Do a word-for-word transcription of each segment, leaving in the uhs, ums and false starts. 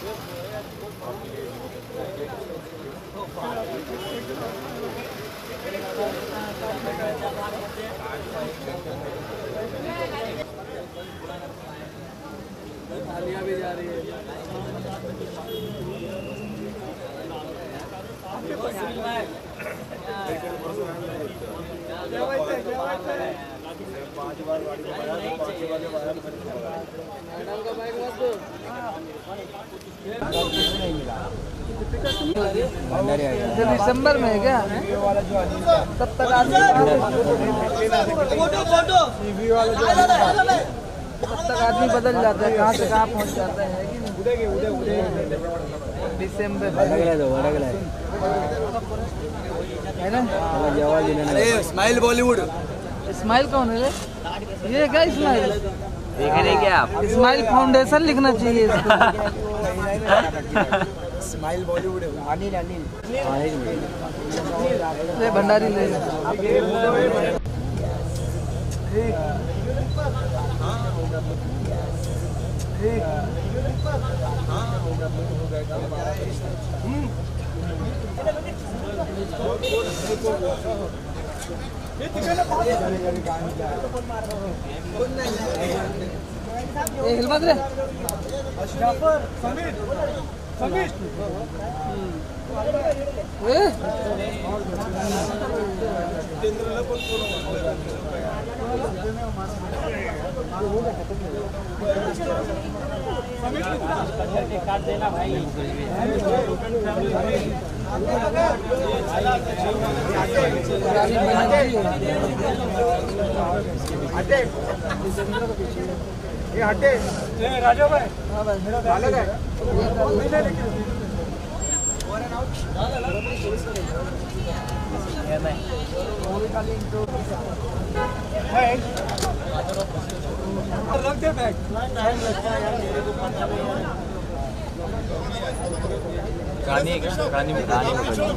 थालियां भी जा रही है। मैडम का बाइक मत दो। दिसंबर में है क्या? तब तक आदमी तब तक आदमी बदल जाता है, कहाँ से कहाँ पहुँच जाता है कि नहीं? दिसंबर है ना? अरे स्माइल बॉलीवुड। स्माइल कौन है? ये क्या स्माइल देख रहे क्या आप? स्माइल फाउंडेशन लिखना चाहिए इसको। स्माइल बॉलीवुड। अनिल अनिल ले भंडारी ले। ये हिलमत रे जाफर समीर समीर ए केंद्राला पण समीर काट देना भाई। हटे ये हटे राजा भाई। हाँ भाई अलग है रख दे बैग। रानी रानी रानी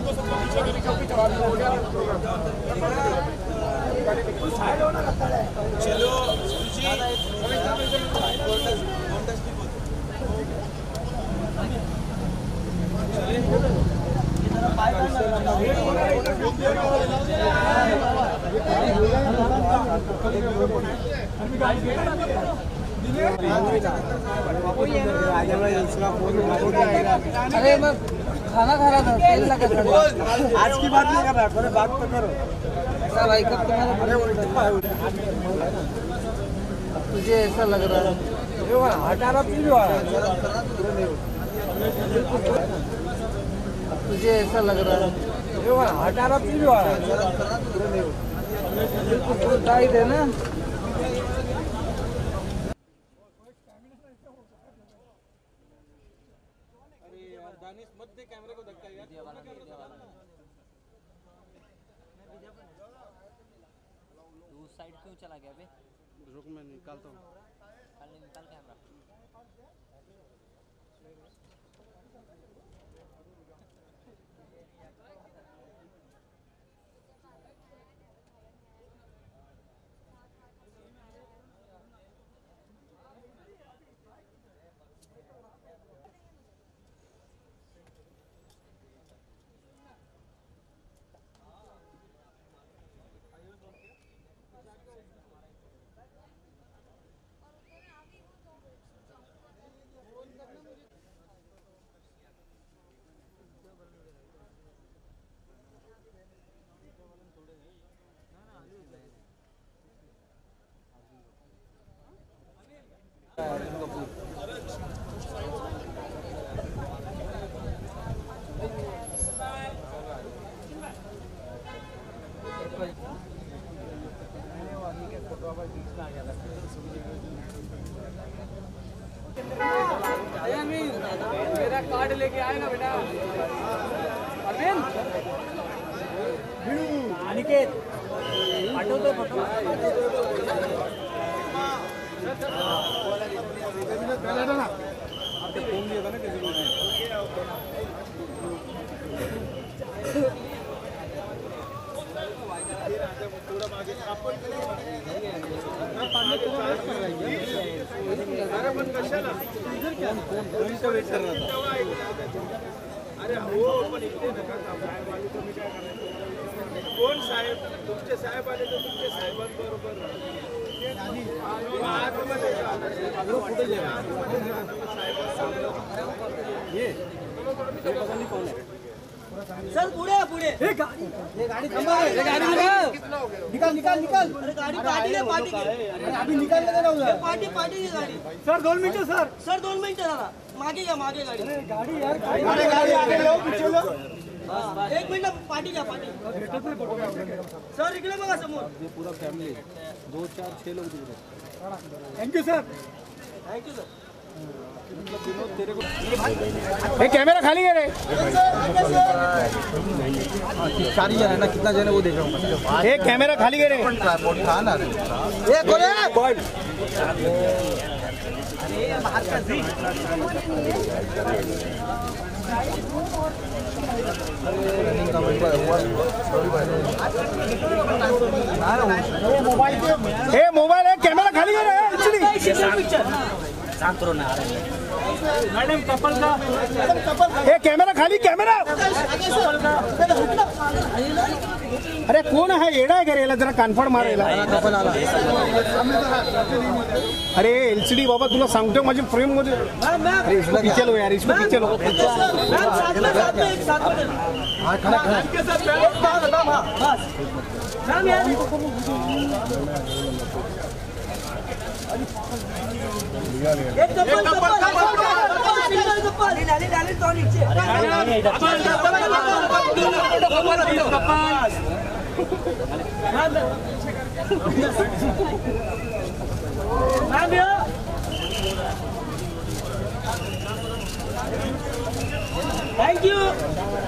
चलो अरे मैं खाना खा रहा था, तेल लगा था। आज की बात नहीं कर रहा, पहले बात तो करो। ऐसा भाई कब तुम्हारा तुझे ऐसा लग रहा है? हटा रहा तुझे ऐसा लग रहा है? हटा रहा बिल्कुल टाइट है ना। मत दे कैमरे को धक्का यार। तू साइड क्यों चला गया बे? रुक मैं निकालता हूँ। निकाल कैमरा। मेरा कार्ड लेके आए ना बेटा। अरविंद अनिकेत पाठवतो फोटो। पण कशाला वही तो वेट कर रहा था। अरे हो पण इकडे नका साहेब आले तर मी काय करायचं? कोण साहेब? तुमचे साहेब आले तर तुमचे साहेबांबरोबर कुठे ये पता नहीं कौन है सर पुढे पुढे ये गाड़ी ये गाड़ी थमा है ये गाड़ी निकाल निकाल निकाल निकाल अरे गाड़ी पार्टी है पार्टी की अभी निकाल लेना ना उधर पार्टी पार्टी की गाड़ी सर दोन मिनिटं सर सर दोन मिनिटं जरा मागे घ्या मागे गाडी गाड़ी यार गाड़ी गाड़ी आगे लो पीछे लो एक मिनिट पार्टी घ्या पार्टी सर इकडे बघा समोर ये पूरा फैमिली दो चार छह लोग दिख रहे thank you sir thank you sir ए कैमरा खाली है रे चार जन है ना, कितना जन है वो देख रहा हूँ। ए कैमरा खाली है रे था ना ये कौन है? ए मोबाइल है कैमरा खाली है रे एक्चुअली मैडम कपल का ए कैमरा खाली कैमरा अरे कोण आहे येडा आहे का रे याला जरा कानफड मारायला अरे एलसीडी बाबा तुला सांगतो माझी फ्रेम मध्ये अरे इसमें पीछे लो यार इसमें पीछे लो एक कपल कपल सिंगल कपल डाले डाले तो नीचे थैंक यू